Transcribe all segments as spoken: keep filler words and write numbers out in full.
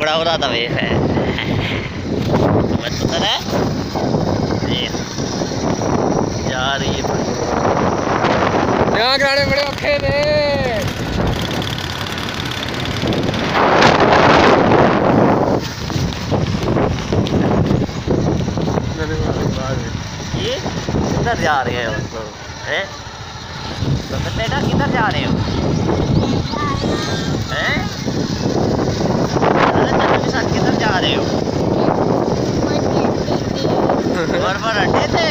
बड़ा हो रहा था वे है पता है यार ये यहाँ गाने बड़े औखे ने ये किधर जा रहे हैं उसको हैं तो बेटा किधर जा रहे हो हैं चलो के साथ किधर जा रहे हो और पर अड्डे थे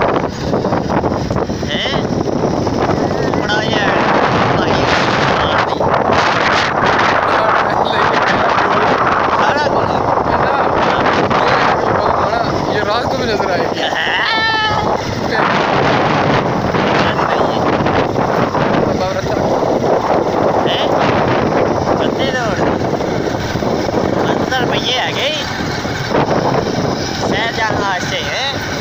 हैं बड़ा ये सारा कुछ ये रात को भी नजर आएगी अंदर भैया है गई शहर जाना अच्छे है।